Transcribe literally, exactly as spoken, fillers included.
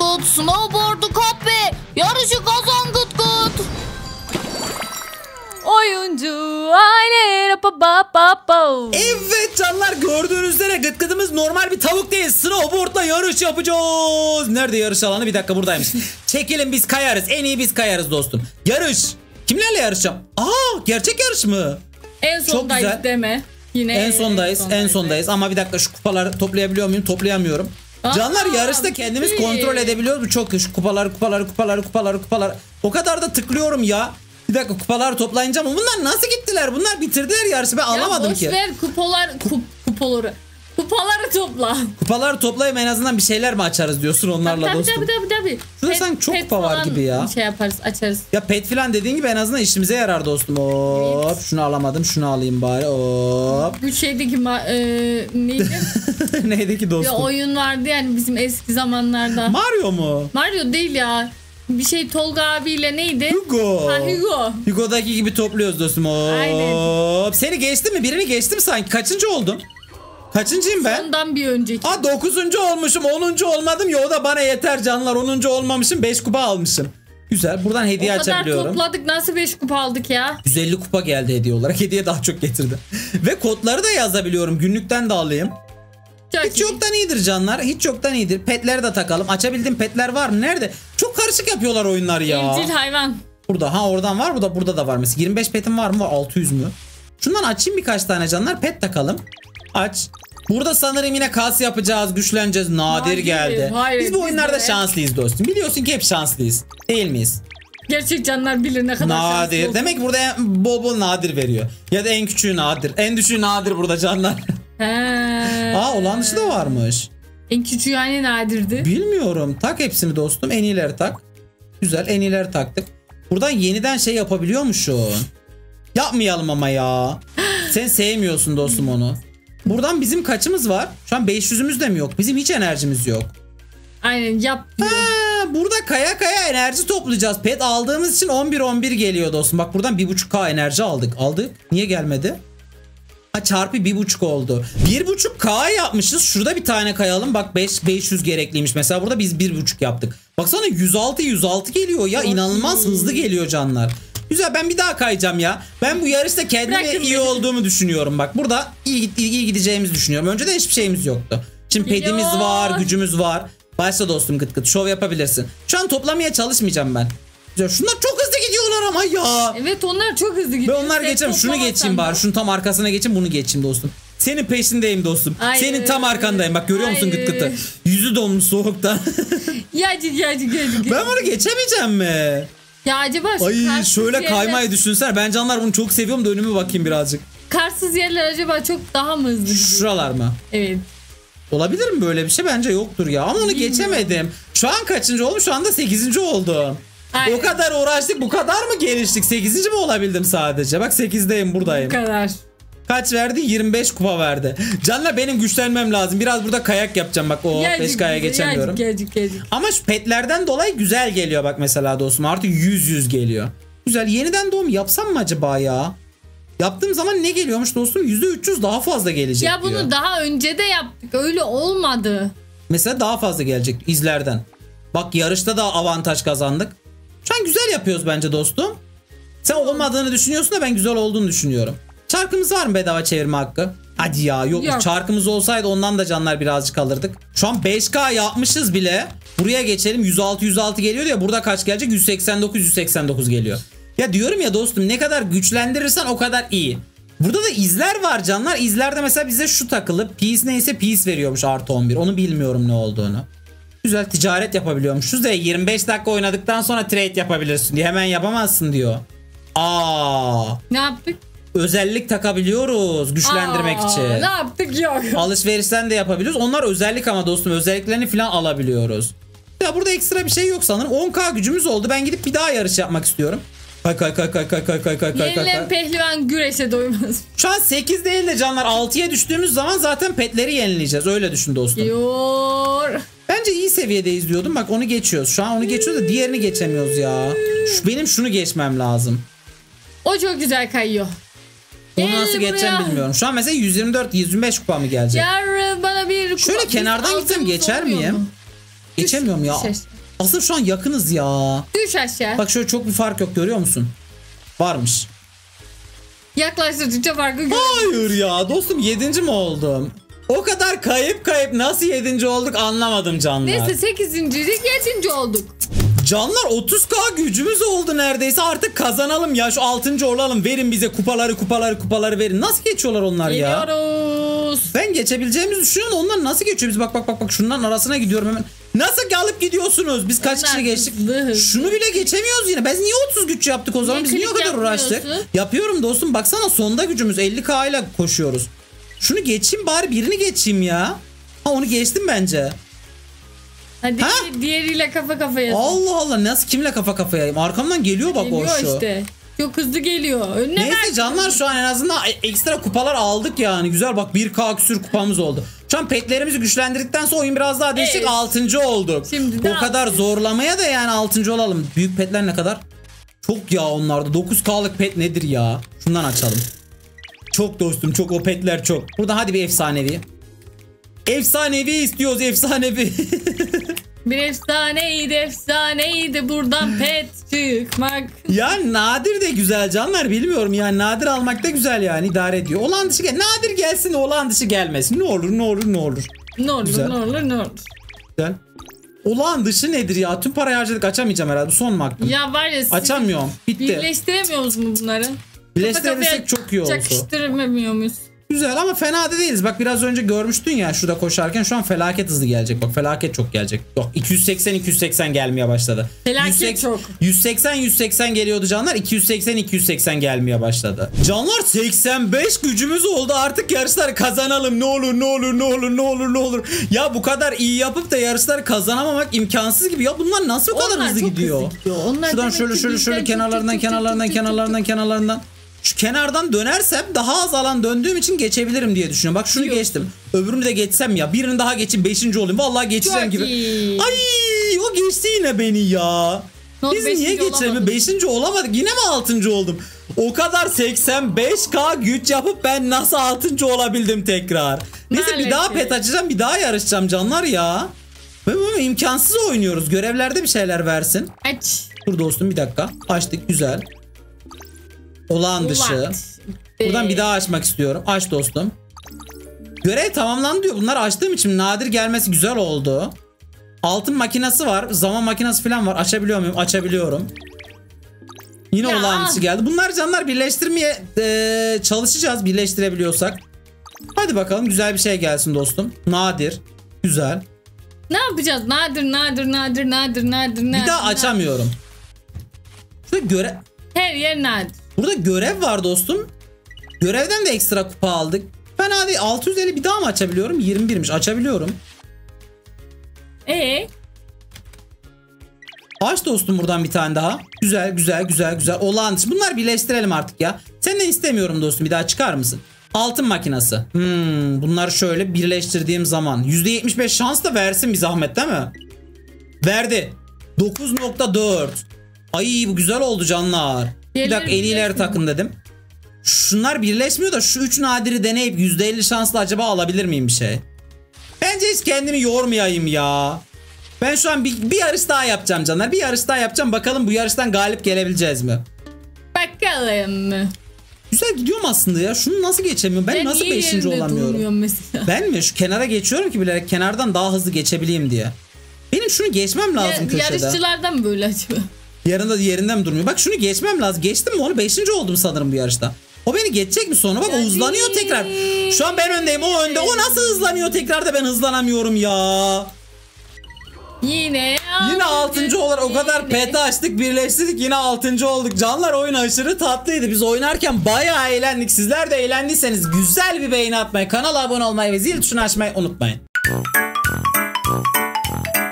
Gıt. Snowboard'u kap ve yarışı kazan Gıt Gıt. Oyuncu aile. Evet canlar, gördüğünüz üzere Gıt Gıt'ımız normal bir tavuk değil. Snowboard'la yarış yapacağız. Nerede yarış alanı? Bir dakika, buradaymış. Çekilin, biz kayarız. En iyi biz kayarız dostum. Yarış. Kimlerle yarışacağım? Aa, gerçek yarış mı? En sondayız deme. Yine en sondayız. En sondayız. En sondayız. Ama bir dakika, şu kupaları toplayabiliyor muyum? Toplayamıyorum. Aa, canlar, yarışta kendimiz iyi. Kontrol edebiliyoruz. Bu çok iyi. Şu kupaları, kupaları, kupaları, kupaları, kupaları. O kadar da tıklıyorum ya. Bir dakika, kupalar toplayınca mı? Bunlar nasıl gittiler? Bunlar bitirdiler yarışı. Ben ya alamadım boş ki. Ver kupalar, kup, kupaları. Kupaları topla. Kupaları toplayıp en azından bir şeyler mi açarız diyorsun onlarla tabii, dostum? Tabii tabii tabii. Şurada sanki çok kupa var gibi ya. Şey yaparız, açarız. Ya pet filan dediğin gibi en azından işimize yarar dostum. Hop, evet. Şunu alamadım, şunu alayım bari. Hop. Bu şeydeki e, neydi? Neydi ki dostum? Bir oyun vardı yani bizim eski zamanlarda. Mario mu? Mario değil ya. Bir şey Tolga abiyle neydi? Hugo. Ha, Hugo. Hugo'daki gibi topluyoruz dostum. Hop. Aynen. Seni geçti mi? Birini geçti mi sanki? Kaçıncı oldum? Kaçıncıyım ben? Ondan bir önceki. Aa, dokuzuncu olmuşum. onuncu olmadım ya, o da bana yeter canlar. onuncu olmamışım. beş kupa almışım. Güzel. Buradan hediye açabiliyorum. O kadar topladık, nasıl beş kupa aldık ya? yüz elli kupa geldi hediye olarak. Hediye daha çok getirdi. Ve kodları da yazabiliyorum. Günlükten de alayım. Çok Hiç iyi. yoktan iyidir canlar. Hiç yoktan iyidir. Petleri de takalım. Açabildiğim petler var mı? Nerede? Çok karışık yapıyorlar oyunlar ya. Evcil hayvan. Burada. Ha, oradan var. Bu da burada da var mesela. yirmi beş petim var mı? Var. altı yüz mü? Şundan açayım birkaç tane canlar. Pet takalım. Aç. Burada sanırım yine kas yapacağız. Güçleneceğiz. Nadir hayır, geldi. Hayır, biz bu oyunlarda biz şanslıyız dostum. Biliyorsun ki hep şanslıyız. Değil miyiz? Gerçek canlar bilir ne kadar nadir. şanslı. Demek ki burada bol bol nadir veriyor. Ya da en küçüğü nadir. En düşüğü nadir burada canlar. He. Aa, olan dışı da varmış. En küçüğü yani nadirdi. Bilmiyorum. Tak hepsini dostum. En iyileri tak. Güzel, en iyileri taktık. Buradan yeniden şey yapabiliyormuşsun. Yapmayalım ama ya. Sen sevmiyorsun dostum onu. Buradan bizim kaçımız var? Şu an beş yüzümüz de mi yok? Bizim hiç enerjimiz yok. Aynen, yap diyor. Ha, burada kaya kaya enerji toplayacağız. Pet aldığımız için on bir on bir geliyor dostum. Bak buradan bir buçuk K enerji aldık. Aldık. Niye gelmedi? Ha, çarpı bir buçuk oldu. bir buçuk K yapmışız. Şurada bir tane kayalım. Bak beş beş yüz gerekliymiş. Mesela burada biz bir buçuk yaptık. Baksana yüz altı yüz altı geliyor ya. İnanılmaz hızlı geliyor canlar. Güzel, ben bir daha kayacağım ya. Ben bu yarışta kendime Bırakın iyi beni. olduğumu düşünüyorum. Bak burada iyi, iyi, iyi gideceğimizi düşünüyorum. Önceden hiçbir şeyimiz yoktu. Şimdi pedimiz var, gücümüz var. Başla dostum Gıt Gıt. Şov yapabilirsin. Şu an toplamaya çalışmayacağım ben. Şunlar çok hızlı gidiyorlar ama ya. Evet, onlar çok hızlı gidiyor. Ben onlar geçeyim. Şunu geçeyim bari. Şunun tam arkasına geçeyim, bunu geçeyim dostum. Senin peşindeyim dostum. Hayır. Senin tam arkandayım. Bak görüyor musun Gıt Gıt'ı? Yüzü donmuş soğuktan. Yacık yacık yacık. Ben bunu geçemeyeceğim mi? Ya acaba şu Ay, şöyle yerler... kaymayı düşünsene. Ben canlar bunu çok seviyorum da önüme bakayım birazcık. Karsız yerler acaba çok daha mı hızlı gidiyor? Şuralar mı? Evet. Olabilir mi böyle bir şey? Bence yoktur ya. Ama onu Bilmiyorum. geçemedim. Şu an kaçıncı oldum? Şu anda sekizinci oldum. Aynen. O kadar uğraştık, bu kadar mı geliştik? sekizinci mi olabildim sadece? Bak sekizdeyim, buradayım. Bu kadar. Kaç verdi? yirmi beş kupa verdi. Canla benim güçlenmem lazım. Biraz burada kayak yapacağım bak. O beş K'ya geçemiyorum. Gelcik, gelcik. Ama şu petlerden dolayı güzel geliyor bak mesela dostum. Artık yüz yüz geliyor. Güzel. Yeniden doğum yapsam mı acaba ya? Yaptığım zaman ne geliyormuş dostum? yüzde üç yüz daha fazla gelecek ya bunu diyor. Daha önce de yaptık. Öyle olmadı. Mesela daha fazla gelecek izlerden. Bak yarışta da avantaj kazandık. Şu an güzel yapıyoruz bence dostum. Sen olmadığını düşünüyorsun da ben güzel olduğunu düşünüyorum. Çarkımız var mı bedava çevirme hakkı? Hadi ya, yok. yok. Çarkımız olsaydı ondan da canlar birazcık alırdık. Şu an beş K yapmışız bile. Buraya geçelim. yüz altı yüz altı geliyor ya, burada kaç gelecek? yüz seksen dokuz yüz seksen dokuz geliyor. Ya diyorum ya dostum, ne kadar güçlendirirsen o kadar iyi. Burada da izler var canlar. İzlerde mesela bize şu takılı. Peace neyse peace veriyormuş artı on bir. Onu bilmiyorum ne olduğunu. Güzel, ticaret yapabiliyormuşuz da yirmi beş dakika oynadıktan sonra trade yapabilirsin diye. Hemen yapamazsın diyor. Aa. Ne yaptık? Özellik takabiliyoruz güçlendirmek Aa, için. Ne yaptık yok. Alışverişten de yapabiliyoruz. Onlar özellik ama dostum, özelliklerini falan alabiliyoruz. Ya burada ekstra bir şey yok sanırım. on K gücümüz oldu. Ben gidip bir daha yarış yapmak istiyorum. Kay kay kay kay kay kay kay kay kay. Yenilen pehlivan güreşe doymaz. Şu an sekiz değil de canlar altıya düştüğümüz zaman zaten petleri yenileyeceğiz. Öyle düşün dostum. Yor. Bence iyi seviyedeyiz diyordum. Bak onu geçiyoruz. Şu an onu geçiyoruz da diğerini geçemiyoruz ya. Şu, benim şunu geçmem lazım. O çok güzel kayıyor. Onu Gel nasıl geçeceğim buraya. bilmiyorum. Şu an mesela yüz yirmi dört yüz yirmi beş kupa mı gelecek? Yarın bana bir kupa. Şöyle kenardan gitsem geçer miyim? Mu? Geçemiyorum ya. Düşer. Aslında şu an yakınız ya. Düş aşağı. Bak şöyle çok bir fark yok, görüyor musun? Varmış. Yaklaştıkça farkı görüyorum. Hayır ya dostum, yedinci mi oldum? O kadar kayıp kayıp nasıl yedinci olduk anlamadım canlar. Neyse sekizinciydik yedinci olduk. Canlar otuz K gücümüz oldu neredeyse, artık kazanalım ya, şu altıncı olalım, verin bize kupaları kupaları kupaları verin. Nasıl geçiyorlar onlar ya? Geliyoruz. Ben geçebileceğimizi düşünüyorum da onlar nasıl geçiyor? Biz bak bak bak bak şunların arasına gidiyorum hemen. Nasıl alıp gidiyorsunuz? Biz kaç Onlar kişi geçtik? hızlı, hızlı. Şunu bile geçemiyoruz yine. Biz niye otuz güç yaptık o zaman? Niye Biz niye o klik kadar uğraştık? yapmıyorsun? Yapıyorum dostum, baksana sonda gücümüz elli K ile koşuyoruz. Şunu geçeyim bari, birini geçeyim ya. Ha onu geçtim bence. Hadi Ha? diğeriyle kafa kafaya. Allah Allah, nasıl kimle kafa kafayayım? Arkamdan geliyor bak Geliyor o şu. işte. Çok hızlı geliyor. Önüne Neyse ver. canlar, şu an en azından ekstra kupalar aldık yani. Güzel bak, bir K küsür kupamız oldu. Şu an petlerimizi güçlendirdikten sonra oyun biraz daha değişik, Evet. altıncı olduk. Şimdi de o kadar zorlamaya da yani altıncı olalım. Büyük petler ne kadar? Çok ya onlarda. dokuz K'lık pet nedir ya? Şundan açalım. Çok dostum, çok, o petler çok. Burada hadi bir efsanevi. Efsanevi istiyoruz, efsanevi. Bir efsaneydi efsaneydi buradan pet çıkmak. Ya nadir de güzel canlar, bilmiyorum yani, nadir almak da güzel yani, idare ediyor. Olan dışı gel, nadir gelsin, olan dışı gelmesin. Ne olur ne olur ne olur. Ne olur Güzel. ne olur ne olur. Güzel. Olağan dışı nedir ya? Tüm parayı harcadık, açamayacağım herhalde. Bu son mu hakkım? Ya var ya siz Açamıyorum. Bitti. birleştiremiyoruz mu bunları? Birleştirebilsek çok iyi olsa. Çakıştırmıyor muyuz? Güzel ama fena da değiliz. Bak biraz önce görmüştün ya şurada koşarken, şu an felaket hızlı gelecek. Bak felaket çok gelecek. Yok, iki yüz seksen iki yüz seksen gelmeye başladı. Felaket yüz seksen, çok. yüz seksen yüz seksen geliyordu canlar. iki yüz seksen iki yüz seksen gelmeye başladı. Canlar seksen beş gücümüz oldu. Artık yarışları kazanalım. Ne olur ne olur ne olur ne olur ne olur. Ya bu kadar iyi yapıp da yarışları kazanamamak imkansız gibi. Ya bunlar nasıl bu kadar Onlar hızlı çok gidiyor? hızlı gidiyor. Onlar Şuradan demek şöyle ki şöyle bizden şöyle çok kenarlarından çok çok kenarlarından çok çok kenarlarından kenarlarından. Şu kenardan dönersem daha az alan döndüğüm için geçebilirim diye düşünüyorum. Bak şunu Diyorsun. geçtim. Öbürünü de geçsem ya. Birini daha geçeyim, beşinci olayım. Vallahi geçeceğim Çok gibi. iyi. Ay o geçti yine beni ya. Not Biz niye beşinci geçemedik? olamadın. beşinci olamadık. Yine mi altıncı oldum? O kadar seksen beş K güç yapıp ben nasıl altıncı olabildim tekrar? Neyse bir daha Maalesef. pet açacağım. Bir daha yarışacağım canlar ya. Böyle böyle imkansız oynuyoruz. Görevlerde bir şeyler versin. Aç. Dur dostum bir dakika. Açtık, güzel. Olağan dışı. Ulan. Buradan Ee, bir daha açmak istiyorum. Aç dostum. Görev tamamlandı diyor. Bunları açtığım için nadir gelmesi güzel oldu. Altın makinesi var. Zaman makinesi falan var. Açabiliyor muyum? Açabiliyorum. Yine Ya. olağan dışı geldi. Bunlar canlar birleştirmeye e, çalışacağız. Birleştirebiliyorsak. Hadi bakalım güzel bir şey gelsin dostum. Nadir. Güzel. Ne yapacağız? Nadir nadir nadir nadir nadir nadir. Bir daha açamıyorum. Şurada görev... Her yer nadir. Burada görev var dostum. Görevden de ekstra kupa aldık. Fena değil. altı yüz elli bir daha mı açabiliyorum? yirmi birmiş. Açabiliyorum. Ee, Aç dostum buradan bir tane daha. Güzel güzel güzel güzel. Olağan dışı. Bunlar birleştirelim artık ya. Senden istemiyorum dostum. Bir daha çıkar mısın? Altın makinası. Hmm, bunları şöyle birleştirdiğim zaman yüzde yetmiş beş şans da versin bir zahmet değil mi? Verdi. dokuz nokta dört. Ay bu güzel oldu canlar. Bir Diğerleri dakika en iyileri birleşmiyor. takın dedim. Şunlar birleşmiyor da şu üç nadiri deneyip yüzde elli şansla acaba alabilir miyim bir şey? Bence hiç kendimi yormayayım ya. Ben şu an bir, bir yarış daha yapacağım canlar. Bir yarış daha yapacağım. Bakalım bu yarıştan galip gelebileceğiz mi? bakalım. Güzel gidiyorum aslında ya. Şunu nasıl geçemiyorum? Ben, Ben nasıl niye beşinci yerinde olamıyorum? durmuyorum mesela? Ben mi? Şu kenara geçiyorum ki bilerek kenardan daha hızlı geçebileyim diye. Benim şunu geçmem lazım Ya- köşede. Yarışçılardan mı böyle acaba? Yarında yerinde mi durmuyor? Bak şunu geçmem lazım. Geçtim mi onu? Beşinci oldum sanırım bu yarışta. O beni geçecek mi sonra? Bak o Ya hızlanıyor değil. tekrar. Şu an ben öndeyim, o önde. O nasıl hızlanıyor tekrar da ben hızlanamıyorum ya. Yine Yine altıncı olarak o kadar Yine. pet açtık, birleştirdik, yine altıncı olduk. Canlar oyun aşırı tatlıydı. Biz oynarken bayağı eğlendik. Sizler de eğlendiyseniz güzel bir beğeni atmayı, kanala abone olmayı ve zil tuşunu açmayı unutmayın.